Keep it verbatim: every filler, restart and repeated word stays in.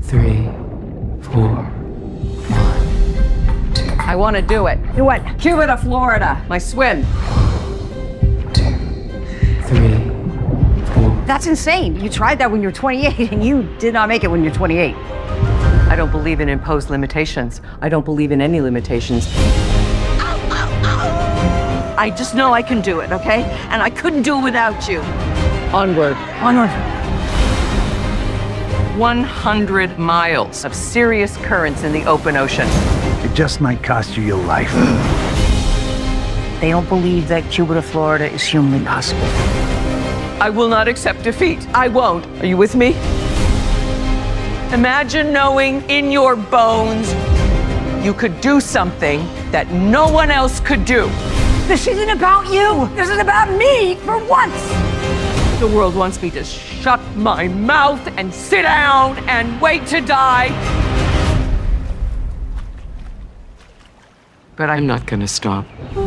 three, four, one, two. I want to do it. Do what? Cuba to Florida. My swim. Two, three, four. That's insane. You tried that when you were twenty-eight, and you did not make it when you're twenty-eight. I don't believe in imposed limitations. I don't believe in any limitations. I just know I can do it, okay? And I couldn't do it without you. Onward. Onward. one hundred miles of serious currents in the open ocean. It just might cost you your life. They don't believe that Cuba to Florida is humanly possible. I will not accept defeat. I won't. Are you with me? Imagine knowing in your bones you could do something that no one else could do. This isn't about you. This is about me for once. The world wants me to shut my mouth and sit down and wait to die. But I'm not gonna stop.